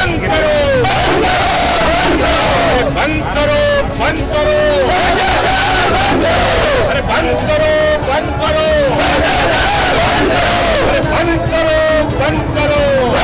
बंद करो, बंद करो, बंद करो, अरे बंद करो, बंद करो, अरे बंद करो, बंद करो।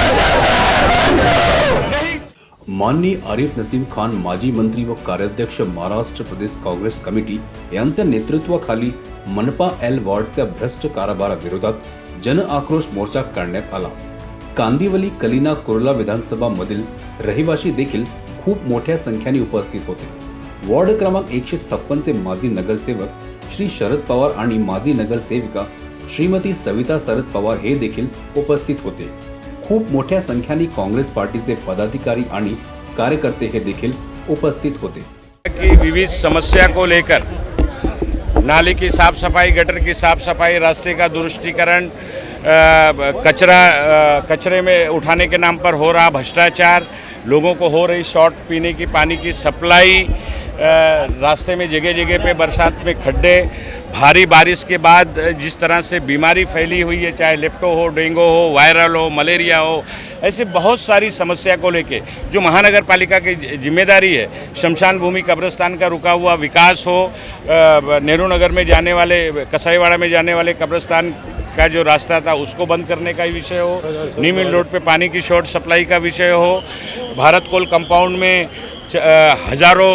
माननीय आरिफ नसीम खान माजी मंत्री व कार्याध्यक्ष महाराष्ट्र प्रदेश काँग्रेस कमिटी यांच्या नेतृत्वाखाली मनपा एल वॉर्डच्या भ्रष्ट कारभाराविरोधात जन आक्रोश मोर्चा काढण्यात आला। कांदिवली कलिना कुर्ला विधानसभा मधील रहिवासी देखील खूप मोठ्या संख्येने उपस्थित होते। वॉर्ड क्रमांक 156 चे माजी नगरसेवक श्री शरद पवार आणि माजी नगरसेविका श्रीमती सविता शरद पवार हे देखील उपस्थित होते। खूप मोठ्या संख्येने कांग्रेस पार्टीचे पदाधिकारी आणि कार्यकर्ते हे देखील उपस्थित होते। की विविध समस्या को लेकर नाले की साफ सफाई, गटर की साफ सफाई, रास्ते का दुरुस्तीकरण, कचरे में उठाने के नाम पर हो रहा भ्रष्टाचार, लोगों को हो रही शॉर्ट पीने की पानी की सप्लाई, रास्ते में जगह जगह पे बरसात में खड्डे, भारी बारिश के बाद जिस तरह से बीमारी फैली हुई है, चाहे लेप्टो हो, डेंगू हो, वायरल हो, मलेरिया हो, ऐसे बहुत सारी समस्या को लेके जो महानगर पालिका की जिम्मेदारी है, शमशान भूमि कब्रिस्तान का रुका हुआ विकास हो, नेहरू नगर में जाने वाले, कसाईवाड़ा में जाने वाले कब्रिस्तान का जो रास्ता था उसको बंद करने का विषय हो, नीमिल रोड पे पानी की शॉर्ट सप्लाई का विषय हो, भारत कोल कंपाउंड में हजारों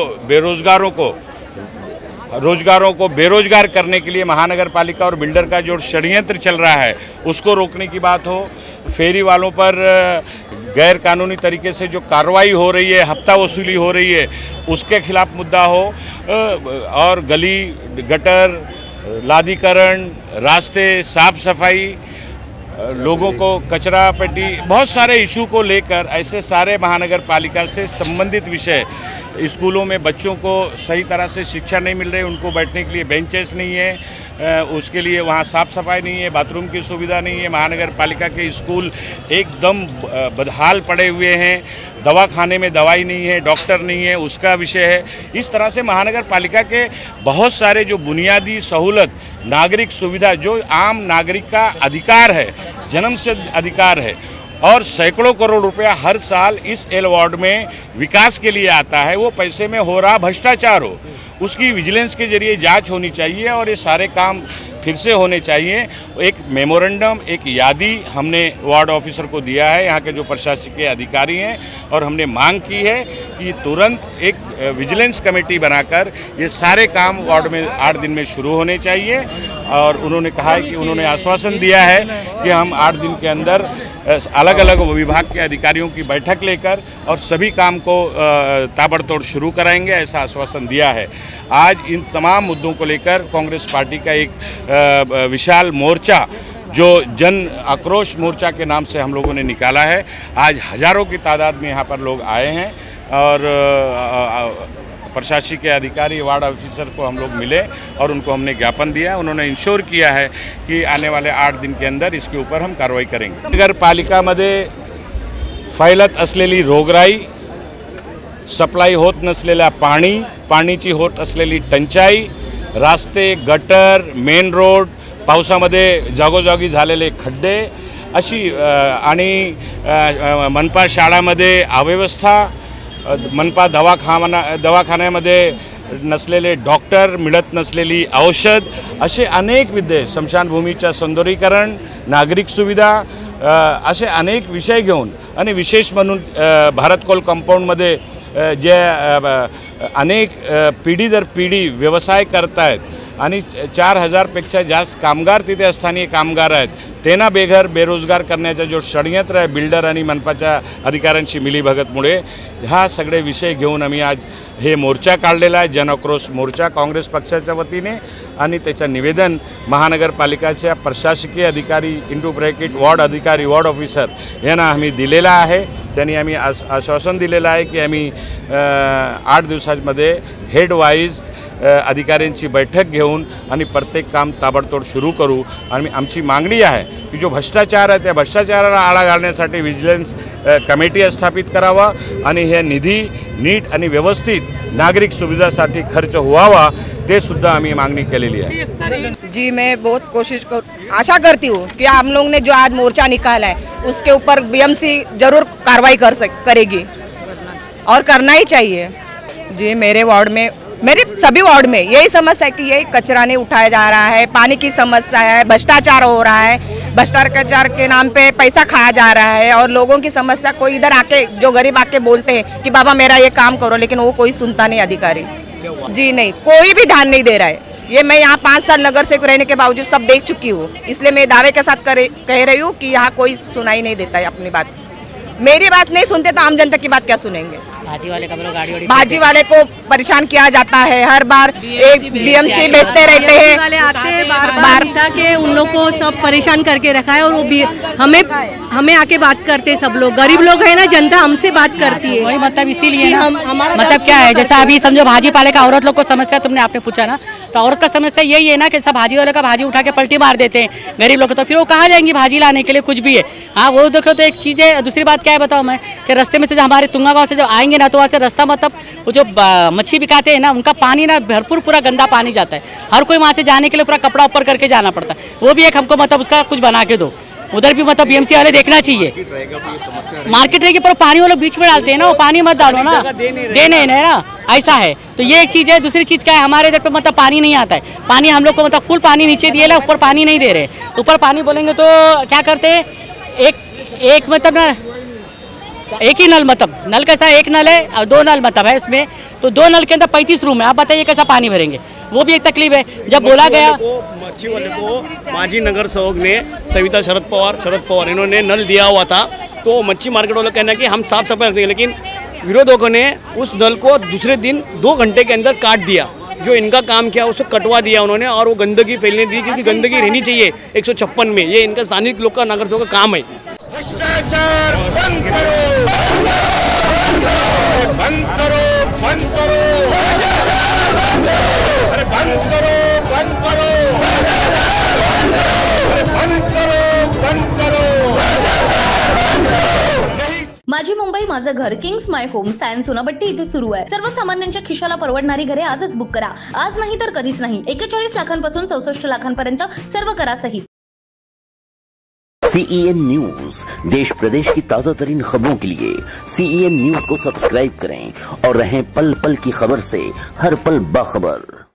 रोजगारों को बेरोजगार करने के लिए महानगर पालिका और बिल्डर का जो षड्यंत्र चल रहा है उसको रोकने की बात हो, फेरी वालों पर गैर कानूनी तरीके से जो कार्रवाई हो रही है, हफ्ता वसूली हो रही है, उसके खिलाफ मुद्दा हो, और गली गटर, लादीकरण, रास्ते, साफ सफाई, लोगों को कचरा पेटी, बहुत सारे इशू को लेकर ऐसे सारे महानगर पालिका से संबंधित विषय, स्कूलों में बच्चों को सही तरह से शिक्षा नहीं मिल रही, उनको बैठने के लिए बेंचेस नहीं है, उसके लिए वहाँ साफ सफाई नहीं है, बाथरूम की सुविधा नहीं है, महानगर पालिका के स्कूल एकदम बदहाल पड़े हुए हैं, दवाखाने में दवाई नहीं है, डॉक्टर नहीं है, उसका विषय है। इस तरह से महानगर पालिका के बहुत सारे जो बुनियादी सहूलत, नागरिक सुविधा, जो आम नागरिक का अधिकार है, जन्म से अधिकार है, और सैकड़ों करोड़ रुपया हर साल इस एल वार्ड में विकास के लिए आता है, वो पैसे में हो रहा भ्रष्टाचार हो, उसकी विजिलेंस के जरिए जांच होनी चाहिए और ये सारे काम फिर से होने चाहिए। एक मेमोरेंडम, एक यादी हमने वार्ड ऑफिसर को दिया है, यहाँ के जो प्रशासकीय अधिकारी हैं, और हमने मांग की है कि तुरंत एक विजिलेंस कमेटी बनाकर ये सारे काम वार्ड में 8 दिन में शुरू होने चाहिए। और उन्होंने कहा है कि उन्होंने आश्वासन दिया है कि हम 8 दिन के अंदर अलग अलग विभाग के अधिकारियों की बैठक लेकर और सभी काम को ताबड़तोड़ शुरू कराएंगे, ऐसा आश्वासन दिया है। आज इन तमाम मुद्दों को लेकर कांग्रेस पार्टी का एक विशाल मोर्चा, जो जन आक्रोश मोर्चा के नाम से हम लोगों ने निकाला है, आज हजारों की तादाद में यहाँ पर लोग आए हैं, और प्रशासकीय अधिकारी, वार्ड ऑफिसर को हम लोग मिले और उनको हमने ज्ञापन दिया। उन्होंने इंश्योर किया है कि आने वाले 8 दिन के अंदर इसके ऊपर हम कारवाई करेंगे। नगर पालिकामध्ये फैलत असलेली रोगराई, सप्लाई होत नसलेल्या पाणीची होत असलेली टंचाई, रास्ते, गटर, मेन रोड, पावसामध्ये जागोजागी झालेले खड्डे, अशी आणि मनपा शाळामध्ये अव्यवस्था, मनपा दवाखान्यामध्ये नसलेले डॉक्टर, मिळत नसलेली औषध, असे अनेक मुद्दे, स्मशानभूमीच्या सौंदर्यीकरण, नागरिक सुविधा, असे अनेक विषय घेऊन, आणि विशेष म्हणून भारत कोल कंपाऊंडमध्ये जे अनेक पिढी दर पिढी व्यवसाय करतायत आणि 4000पेक्षा जास्त कामगार तिथे स्थानिक कामगार आहेत, त्यांना बेघर बेरोजगार करण्याचा जो षड्यंत्र आहे बिल्डर आणि मनपाच्या अधिकाऱ्यांची मिलीभगतमुळे, हा सगळे विषय घेऊन आम्ही आज हे मोर्चा काढलेला आहे, जनआक्रोश मोर्चा काँग्रेस पक्षाच्या वतीने, आणि त्याचं निवेदन महानगरपालिकाच्या प्रशासकीय अधिकारी इंटू ब्रॅकेट वार्ड अधिकारी, वार्ड ऑफिसर यांना आम्ही दिलेला आहे। त्यांनी आम्ही आश्वासन दिलेलं आहे की आम्ही 8 दिवसांमध्ये हेड वाईज अधिकाऱ्यांची बैठक घेऊन आणि प्रत्येक काम ताबडतोब सुरू करू। आणि आमची मागणी आहे की जो भ्रष्टाचार आहे त्या भ्रष्टाचाराला आळा घालण्यासाठी विजिलन्स कमिटी स्थापित करावा आणि हे निधी नीट आणि व्यवस्थित नागरिक सुविधासाठी खर्च व्हावा, ते सुद्धा आम्ही मागणी केलेली आहे। जी मैं बहुत आशा करती हूँ कि हम लोग ने जो आज मोर्चा निकाला है उसके ऊपर बीएमसी जरूर कार्रवाई करेगी और करना ही चाहिए। जी मेरे वार्ड में, मेरे सभी वार्ड में यही समस्या है कि यही कचरा नहीं उठाया जा रहा है, पानी की समस्या है, भ्रष्टाचार हो रहा है, भ्रष्टाचार के नाम पे पैसा खाया जा रहा है और लोगों की समस्या कोई इधर आके जो गरीब आके बोलते हैं कि बाबा मेरा ये काम करो, लेकिन वो कोई सुनता नहीं अधिकारी। जी नहीं, कोई भी ध्यान नहीं दे रहा है। ये मैं यहाँ 5 साल नगर सेवक रहने के बावजूद सब देख चुकी हूँ, इसलिए मैं दावे के साथ कह रही हूँ कि यहाँ कोई सुनाई नहीं देता है अपनी बात। मेरी बात नहीं सुनते तो आम जनता की बात क्या सुनेंगे। भाजी वाले भाजी वाले को परेशान किया जाता है, हर बार एक बीएमसी बेचते रहते हैं, बार के उन लोग को सब परेशान करके रखा है और वो भी हमें आके बात करते हैं। सब लोग गरीब लोग है ना, जनता हमसे बात करती है। वही मतलब इसीलिए हमारा मतलब क्या है, जैसा अभी समझो भाजी पाले का औरत लोग को समस्या तुमने आपने पूछा ना, तो औरत का समस्या यही है ना कि सब भाजी वाले का भाजी उठा के पलटी मार देते हैं गरीब लोग, तो फिर वो कहाँ जाएंगी भाजी लाने के लिए, कुछ भी है। हाँ वो देखो तो एक चीज़ है। दूसरी बात क्या है बताओ मैं, कि रास्ते में से हमारे तुंगा गाँव से जब आएंगे ना, तो वहाँ से रास्ता मतलब वो जो मच्छी बिकाते हैं ना, उनका पानी ना भरपूर पूरा गंदा पानी जाता है। हर कोई वहाँ से जाने के लिए पूरा कपड़ा ऊपर करके जाना पड़ता है। वो भी एक हमको मतलब उसका कुछ बना के दो, उधर भी मतलब बीएमसी वाले देखना चाहिए। मार्केट रहेगी पर पानी वो लोग बीच में डालते हैं ना, वो पानी मत डालो ना, देने नहीं ना, ऐसा है। तो ये एक चीज़ है। दूसरी चीज़ क्या है, हमारे इधर पे मतलब पानी नहीं आता है। पानी हम लोग को मतलब फुल पानी नीचे दिए ला, ऊपर पानी नहीं दे रहे। ऊपर पानी बोलेंगे तो क्या करते हैं, एक मतलब ना एक ही नल, मतलब नल कैसा, एक नल है और 2 नल मतलब है उसमें, तो 2 नल के अंदर 35 रूम है। आप बताइए कैसा पानी भरेंगे, वो भी एक तकलीफ है। जब बोला गया मच्छी वाले को माजी नगर सेवक ने सविता शरद पवार इन्होंने नल दिया हुआ था, तो मच्छी मार्केट वालों कहना कि हम साफ सफाई रखते हैं, लेकिन विरोधकों ने उस नल को दूसरे दिन 2 घंटे के अंदर काट दिया। जो इनका काम किया उसको कटवा दिया उन्होंने, और वो गंदगी फैलने दी, क्योंकि गंदगी रहनी चाहिए 156 में। ये इनका स्थानिक लोग का नगर सेवक का काम है। भ्रष्टाचार बंद करो, बंद करो, बंद करो, अरे बंद करो, बंद करो, अरे बंद करो, बंद करो। माझी मुंबई माझं घर, किंग्स माय होम, सायन्स सोनापट्टी इथे सुरू आहे। सर्वसामान्यांच्या खिशाला परवडणारी घरे आजच बुक करा। आज नाही तर कधीच नाही। 41 लाखांपासून 64 लाखांपर्यंत सर्व करासहित। CEN न्यूज, देश प्रदेश की ताजा तरीन खबरों के लिए CEN न्यूज को सब्सक्राइब करें और रहें पल पल की खबर से हर पल बाखबर।